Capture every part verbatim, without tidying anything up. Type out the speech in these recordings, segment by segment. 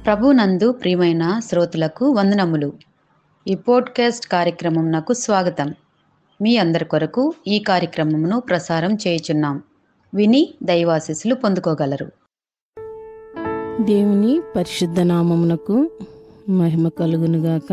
ప్రభునందు ప్రియమైన శ్రోతలకు వందనములు. ఈ పోడ్కాస్ట్ కార్యక్రమంనకు స్వాగతం. మీ అందరి కొరకు ఈ కార్యక్రమమును ప్రసారం చేయుచున్నాం. విని దైవాశీస్సులు పొందుకోగలరు. దేవుని పరిశుద్ధ నామమునకు మహిమ కలుగునుగాక.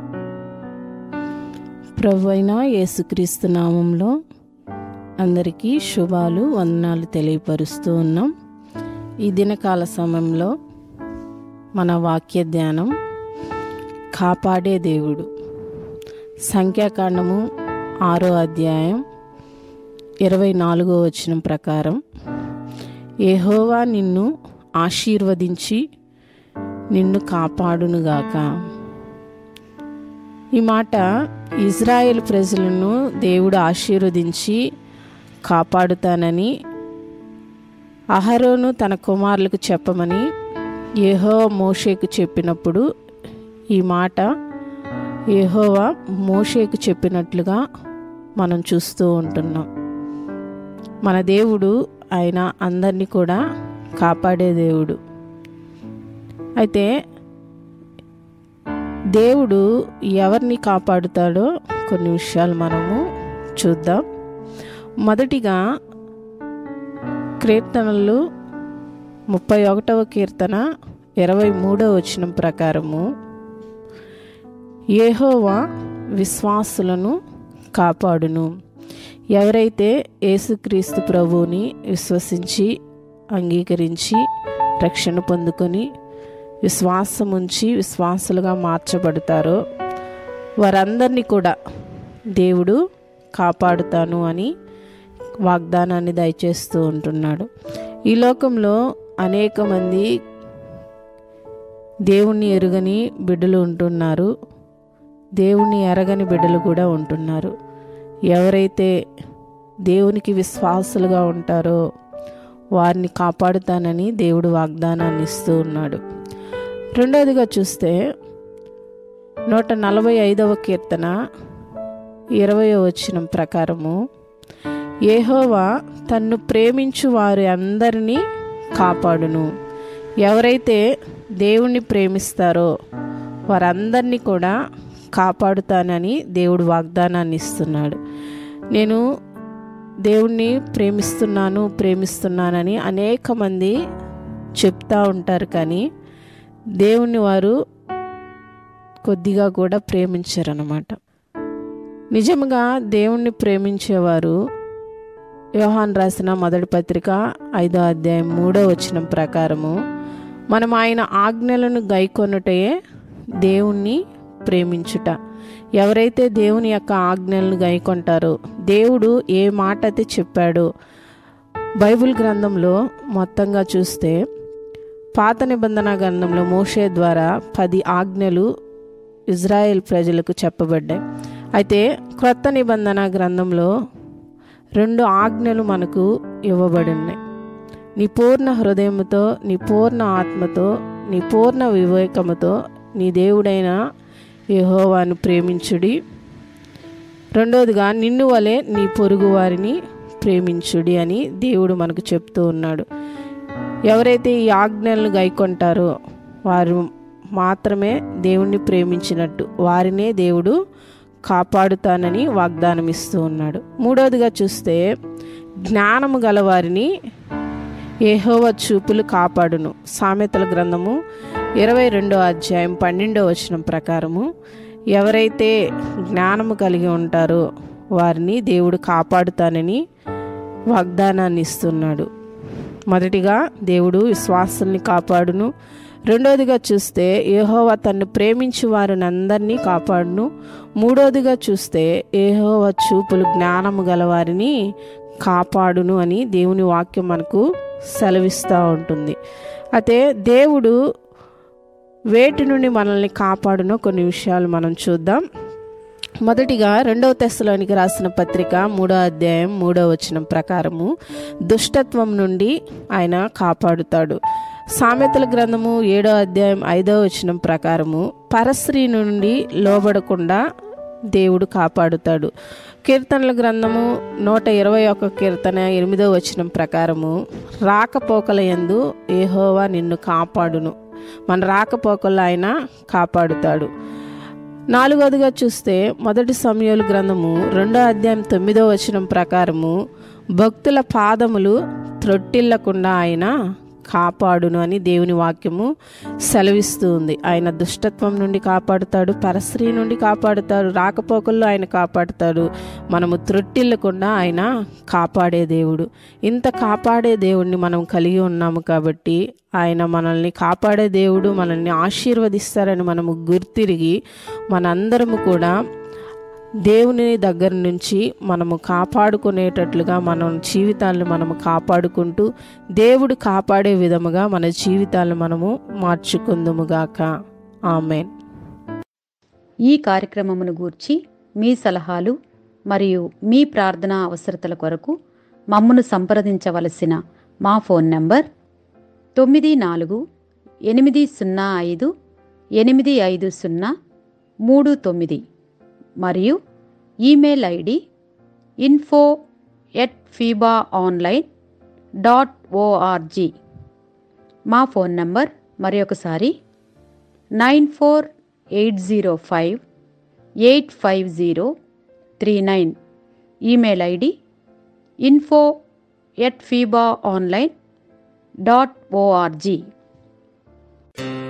ప్రభువైన యేసుక్రీస్తు నామంలో అందరికీ శుభాలు వందనాలు తెలియపరుస్తూ ఉన్నాం. ఈ దినకాల సమయంలో మన వాక్య ధ్యానం కాపాడే దేవుడు. సంఖ్యాకాండము ఆరో అధ్యాయం ఇరవై నాలుగో వచనం ప్రకారం, యెహోవా నిన్ను ఆశీర్వదించి నిన్ను కాపాడునుగాక. ఈ మాట ఇజ్రాయేల్ ప్రజలను దేవుడు ఆశీర్వదించి కాపాడుతానని అహరోను తన కుమారులకు చెప్పమని యెహోవా మోషేకు చెప్పినప్పుడు ఈ మాట యెహోవా మోషేకు చెప్పినట్లుగా మనం చూస్తూ ఉంటున్నాం. మన దేవుడు ఆయన అందరినీ కూడా కాపాడే దేవుడు. అయితే దేవుడు ఎవరిని కాపాడుతాడో కొన్ని విషయాలు మనము చూద్దాం. మొదటిగా కీర్తనలు ముప్పై ఒకటవ కీర్తన ఇరవై మూడవ వచనం ప్రకారము, యెహోవా విశ్వాసులను కాపాడును. ఎవరైతే యేసుక్రీస్తు ప్రభువుని విశ్వసించి అంగీకరించి రక్షణ పొందుకొని విశ్వాసం ఉంచి విశ్వాసులుగా మార్చబడతారో వారందరినీ కూడా దేవుడు కాపాడుతాను అని వాగ్దానాన్ని దయచేస్తూ ఉంటున్నాడు. ఈ లోకంలో అనేక మంది దేవుణ్ణి ఎరుగని బిడ్డలు ఉంటున్నారు, దేవుణ్ణి ఎరగని బిడ్డలు కూడా ఉంటున్నారు. ఎవరైతే దేవునికి విశ్వాసులుగా ఉంటారో వారిని కాపాడుతానని దేవుడు వాగ్దానాన్ని ఇస్తూ ఉన్నాడు. రెండవదిగా చూస్తే నూట నలభై ఐదవ కీర్తన ఇరవయో వచనం ప్రకారము, యెహోవా తన్ను ప్రేమించు వారి అందరినీ కాపాడును. ఎవరైతే దేవుణ్ణి ప్రేమిస్తారో వారందరినీ కూడా కాపాడుతానని దేవుడు వాగ్దానాన్ని ఇస్తున్నాడు. నేను దేవుణ్ణి ప్రేమిస్తున్నాను ప్రేమిస్తున్నానని అనేక మంది చెప్తా ఉంటారు, కానీ దేవుణ్ణి వారు కొద్దిగా కూడా ప్రేమించరన్నమాట. నిజంగా దేవుణ్ణి ప్రేమించేవారు యోహాను రాసిన మొదటి పత్రిక ఐదో అధ్యాయం మూడో వచనం ప్రకారము, మనం ఆయన ఆజ్ఞలను గైకొనుటే దేవుణ్ణి ప్రేమించుట. ఎవరైతే దేవుని యొక్క ఆజ్ఞలను గైకొంటారో, దేవుడు ఏ మాట అయితే చెప్పాడో, బైబిల్ గ్రంథంలో మొత్తంగా చూస్తే పాత నిబంధన గ్రంథంలో మోషే ద్వారా పది ఆజ్ఞలు ఇజ్రాయెల్ ప్రజలకు చెప్పబడ్డాయి. అయితే క్రొత్త నిబంధన గ్రంథంలో రెండు ఆజ్ఞలు మనకు ఇవ్వబడినాయి. నీ పూర్ణ హృదయముతో, నీ పూర్ణ ఆత్మతో, నీ పూర్ణ వివేకముతో నీ దేవుడైన యెహోవాను ప్రేమించుడి. రెండవదిగా నిన్ను వలె నీ పొరుగు వారిని ప్రేమించుడి అని దేవుడు మనకు చెప్తూ ఉన్నాడు. ఎవరైతే ఈ ఆజ్ఞలను గైకొంటారో వారు మాత్రమే దేవుణ్ణి ప్రేమించినట్టు, వారినే దేవుడు కాపాడుతానని వాగ్దానం ఇస్తూ ఉన్నాడు. మూడవదిగా చూస్తే జ్ఞానము గలవారిని యెహోవా చూపులు కాపాడును. సామెతల గ్రంథము ఇరవై రెండో అధ్యాయం పన్నెండో వచనం ప్రకారము, ఎవరైతే జ్ఞానము కలిగి ఉంటారో వారిని దేవుడు కాపాడుతానని వాగ్దానాన్ని ఇస్తున్నాడు. మొదటిగా దేవుడు విశ్వాసుల్ని కాపాడును. రెండోదిగా చూస్తే యెహోవా తన్ను ప్రేమించు వారిని అందరినీ కాపాడును. మూడోదిగా చూస్తే యెహోవా చూపులు జ్ఞానము గలవారిని కాపాడును అని దేవుని వాక్యం మనకు సెలవిస్తూ ఉంటుంది. అయితే దేవుడు వేటి నుండి మనల్ని కాపాడునో కొన్ని విషయాలు మనం చూద్దాం. మొదటిగా రెండవ తెస్సలోనికి రాసిన పత్రిక మూడో అధ్యాయం మూడో వచనం ప్రకారము, దుష్టత్వం నుండి ఆయన కాపాడుతాడు. సామెతల గ్రంథము ఏడో అధ్యాయం ఐదో వచనం ప్రకారము, పరస్త్రీ నుండి లోబడకుండా దేవుడు కాపాడుతాడు. కీర్తనల గ్రంథము నూట ఇరవై ఒక కీర్తన ఎనిమిదో వచనం ప్రకారము, రాకపోకల యందు యెహోవా నిన్ను కాపాడును. మన రాకపోకల్లో ఆయన కాపాడుతాడు. నాలుగవదిగా చూస్తే మొదటి సమూయేలు గ్రంథము రెండో అధ్యాయం తొమ్మిదో వచనం ప్రకారము భక్తుల పాదములు త్రొట్టిల్లకుండా ఆయన కాపాడును అని దేవుని వాక్యము సెలవిస్తూ ఉంది. ఆయన దుష్టత్వం నుండి కాపాడుతాడు, పరస్త్రీ నుండి కాపాడుతాడు, రాకపోకల్లో ఆయన కాపాడుతాడు. మనము త్రొట్టిల్లకుండా ఆయన కాపాడే దేవుడు. ఇంత కాపాడే దేవుడిని మనం కలిగి ఉన్నాము కాబట్టి ఆయన మనల్ని కాపాడే దేవుడు, మనల్ని ఆశీర్వదిస్తారని మనము గుర్తిరిగి మనందరము కూడా దేవుని దగ్గర నుంచి మనము కాపాడుకునేటట్లుగా మన జీవితాలను మనము కాపాడుకుంటూ దేవుడు కాపాడే విధముగా మన జీవితాలను మనము మార్చుకుందుముగాక. ఆమేన్. ఈ కార్యక్రమమును గూర్చి మీ సలహాలు మరియు మీ ప్రార్థనా అవసరతల కొరకు మమ్మను సంప్రదించవలసిన మా ఫోన్ నంబర్ తొమ్మిది నాలుగు ఎనిమిది సున్నా ఐదు ఎనిమిది ఐదు సున్నా మూడు తొమ్మిది మరియు ఈమెయిల్ ఐడి ఇన్ఫో ఎట్ ఫీబా ఆన్లైన్ డాట్ ఓఆర్జీ. మా ఫోన్ నంబర్ మరి ఒకసారి nine four eight zero five eight five zero three nine. Email ID info at ఫీబా ఆన్లైన్ డాట్ ఓఆర్జీ.